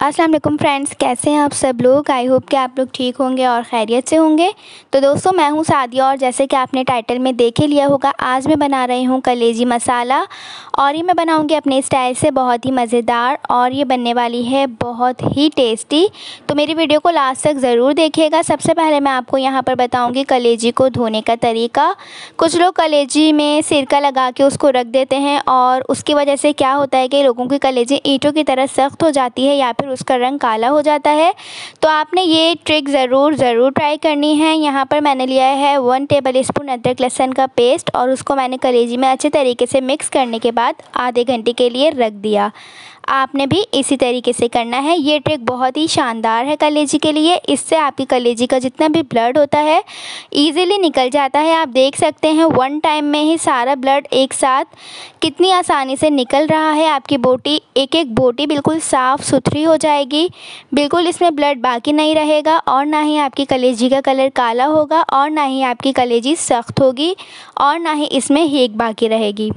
अस्सलाम वालेकुम फ्रेंड्स, कैसे हैं आप सब लोग। आई होप कि आप लोग ठीक होंगे और खैरियत से होंगे। तो दोस्तों, मैं हूं सादिया और जैसे कि आपने टाइटल में देख ही लिया होगा, आज मैं बना रही हूं कलेजी मसाला और ये मैं बनाऊंगी अपने स्टाइल से, बहुत ही मज़ेदार और ये बनने वाली है बहुत ही टेस्टी। तो मेरी वीडियो को लास्ट तक ज़रूर देखिएगा। सबसे पहले मैं आपको यहाँ पर बताऊँगी कलेजी को धोने का तरीका। कुछ लोग कलेजी में सिरका लगा के उसको रख देते हैं और उसकी वजह से क्या होता है कि लोगों की कलेजी ईंटों की तरह सख्त हो जाती है या फिर उसका रंग काला हो जाता है। तो आपने ये ट्रिक ज़रूर ट्राई करनी है। यहाँ पर मैंने लिया है 1 टेबल स्पून अदरक लहसुन का पेस्ट और उसको मैंने कलेजी में अच्छे तरीके से मिक्स करने के बाद आधे घंटे के लिए रख दिया। आपने भी इसी तरीके से करना है। ये ट्रिक बहुत ही शानदार है कलेजी के लिए। इससे आपकी कलेजी का जितना भी ब्लड होता है ईज़िली निकल जाता है। आप देख सकते हैं 1 टाइम में ही सारा ब्लड एक साथ कितनी आसानी से निकल रहा है। आपकी बोटी एक एक बोटी बिल्कुल साफ़ सुथरी हो जाएगी, बिल्कुल इसमें ब्लड बाकी नहीं रहेगा और ना ही आपकी कलेजी का कलर काला होगा और ना ही आपकी कलेजी सख्त होगी और ना ही इसमें हींग बाकी रहेगी।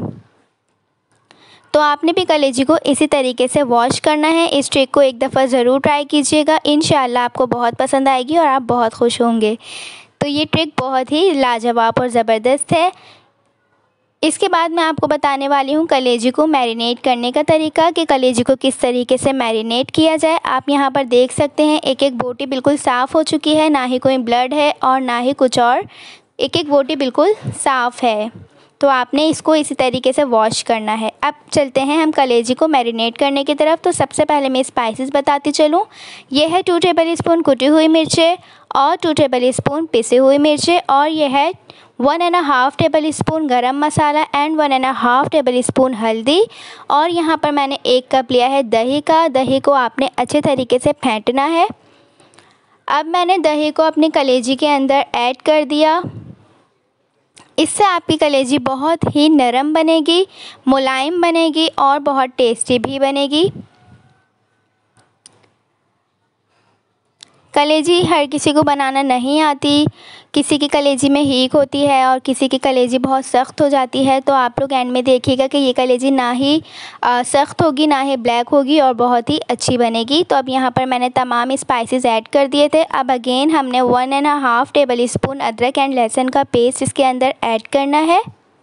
तो आपने भी कलेजी को इसी तरीके से वॉश करना है। इस ट्रिक को एक दफ़ा ज़रूर ट्राई कीजिएगा, इंशाल्लाह आपको बहुत पसंद आएगी और आप बहुत खुश होंगे। तो ये ट्रिक बहुत ही लाजवाब और ज़बरदस्त है। इसके बाद मैं आपको बताने वाली हूँ कलेजी को मैरिनेट करने का तरीका कि कलेजी को किस तरीके से मैरिनेट किया जाए। आप यहाँ पर देख सकते हैं एक एक बोटी बिल्कुल साफ़ हो चुकी है, ना ही कोई ब्लड है और ना ही कुछ और, एक एक बोटी बिल्कुल साफ़ है। तो आपने इसको इसी तरीके से वॉश करना है। अब चलते हैं हम कलेजी को मैरिनेट करने की तरफ। तो सबसे पहले मैं स्पाइसेस बताती चलूँ। ये है 2 टेबल स्पून कुटी हुई मिर्चें और 2 टेबल स्पून पिसी हुई मिर्चें और ये है 1.5 टेबल स्पून गरम मसाला एंड 1.5 टेबल स्पून हल्दी। और यहाँ पर मैंने 1 कप लिया है दही का। दही को आपने अच्छे तरीके से फेंटना है। अब मैंने दही को अपनी कलेजी के अंदर ऐड कर दिया। इससे आपकी कलेजी बहुत ही नरम बनेगी, मुलायम बनेगी और बहुत टेस्टी भी बनेगी। कलेजी हर किसी को बनाना नहीं आती, किसी की कलेजी में हींग होती है और किसी की कलेजी बहुत सख्त हो जाती है। तो आप लोग एंड में देखिएगा कि ये कलेजी ना ही सख्त होगी ना ही ब्लैक होगी और बहुत ही अच्छी बनेगी। तो अब यहाँ पर मैंने तमाम स्पाइसेस ऐड कर दिए थे। अब अगेन हमने 1.5 टेबल स्पून अदरक एंड लहसुन का पेस्ट इसके अंदर ऐड करना है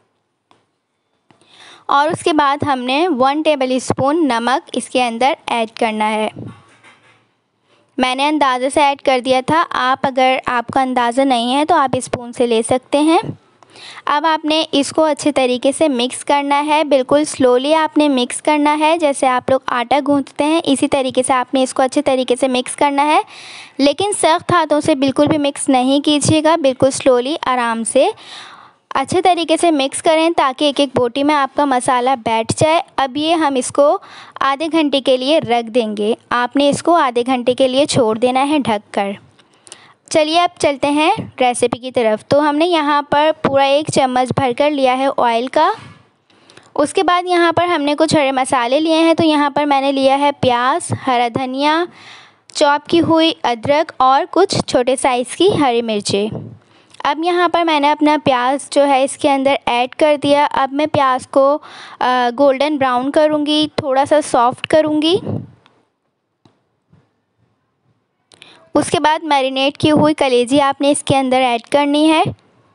और उसके बाद हमने 1 टेबल स्पून नमक इसके अंदर ऐड करना है। मैंने अंदाज़े से ऐड कर दिया था, अगर आपका अंदाज़ा नहीं है तो आप स्पून से ले सकते हैं। अब आपने इसको अच्छे तरीके से मिक्स करना है, बिल्कुल स्लोली आपने मिक्स करना है। जैसे आप लोग आटा गूंथते हैं इसी तरीके से आपने इसको अच्छे तरीके से मिक्स करना है, लेकिन सख्त हाथों से बिल्कुल भी मिक्स नहीं कीजिएगा, बिल्कुल स्लोली आराम से अच्छे तरीके से मिक्स करें ताकि एक एक बोटी में आपका मसाला बैठ जाए। अब ये हम इसको आधे घंटे के लिए रख देंगे। आपने इसको आधे घंटे के लिए छोड़ देना है ढक कर। चलिए अब चलते हैं रेसिपी की तरफ। तो हमने यहाँ पर पूरा 1 चम्मच भरकर लिया है ऑयल का। उसके बाद यहाँ पर हमने कुछ हरे मसाले लिए हैं। तो यहाँ पर मैंने लिया है प्याज, हरा धनिया, चॉप की हुई अदरक और कुछ छोटे साइज़ की हरी मिर्चें। अब यहाँ पर मैंने अपना प्याज जो है इसके अंदर ऐड कर दिया। अब मैं प्याज को गोल्डन ब्राउन करूँगी, थोड़ा सा सॉफ्ट करूँगी। उसके बाद मैरिनेट की हुई कलेजी आपने इसके अंदर ऐड करनी है।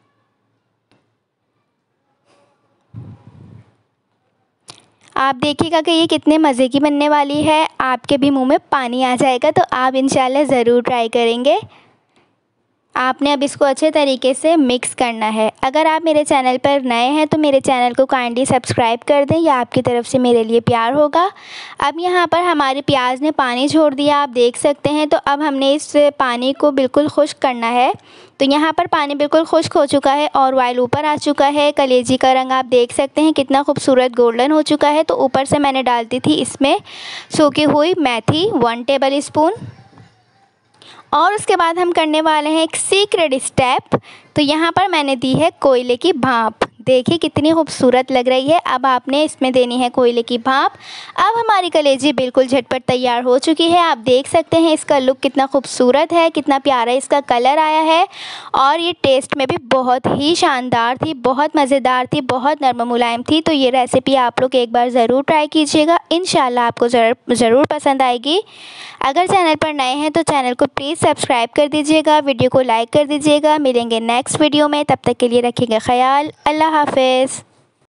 आप देखिएगा कि ये कितने मज़े की बनने वाली है, आपके भी मुंह में पानी आ जाएगा। तो आप इंशाल्लाह ज़रूर ट्राई करेंगे। आपने अब इसको अच्छे तरीके से मिक्स करना है। अगर आप मेरे चैनल पर नए हैं तो मेरे चैनल को काइंडली सब्सक्राइब कर दें, यह आपकी तरफ से मेरे लिए प्यार होगा। अब यहाँ पर हमारे प्याज ने पानी छोड़ दिया, आप देख सकते हैं। तो अब हमने इस पानी को बिल्कुल खुश्क करना है। तो यहाँ पर पानी बिल्कुल खुश्क हो चुका है और ऑयल ऊपर आ चुका है। कलेजी का रंग आप देख सकते हैं कितना खूबसूरत गोल्डन हो चुका है। तो ऊपर से मैंने डाल दी थी इसमें सूखी हुई मेथी 1 टेबल स्पून। और उसके बाद हम करने वाले हैं एक सीक्रेट स्टेप। तो यहाँ पर मैंने दी है कोयले की भाप। देखिए कितनी खूबसूरत लग रही है। अब आपने इसमें देनी है कोयले की भाप। अब हमारी कलेजी बिल्कुल झटपट तैयार हो चुकी है। आप देख सकते हैं इसका लुक कितना खूबसूरत है, कितना प्यारा इसका कलर आया है और ये टेस्ट में भी बहुत ही शानदार थी, बहुत मज़ेदार थी, बहुत नरम मुलायम थी। तो ये रेसिपी आप लोग एक बार ज़रूर ट्राई कीजिएगा, इंशाल्लाह आपको ज़रूर पसंद आएगी। अगर चैनल पर नए हैं तो चैनल को प्लीज़ सब्सक्राइब कर दीजिएगा, वीडियो को लाइक कर दीजिएगा। मिलेंगे नेक्स्ट वीडियो में, तब तक के लिए रखिएगा ख्याल। अल्लाह हाफ़िज़।